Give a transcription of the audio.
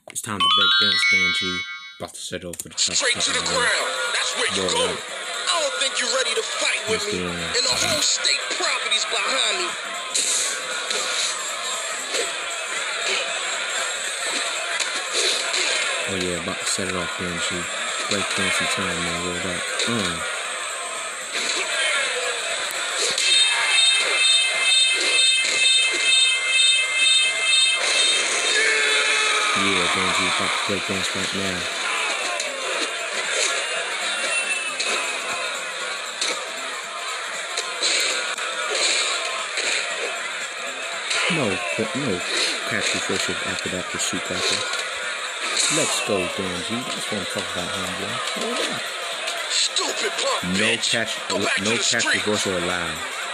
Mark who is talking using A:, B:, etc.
A: It's time to break dance, Dan G. About to set off for the top.
B: Straight to the ground. That's where you go. I don't think you're ready to fight with me. And the whole state property's behind me.
A: Oh yeah, about to set it off, Dan G. Break dancing time, man. Roll up. Yeah, Dan G about to break dance right now. No catch before shit after that pursuit after. Let's go, Dan G. That's what I'm talking about, homeboy.
B: Stupid punk bitch.
A: No catch reversal allowed.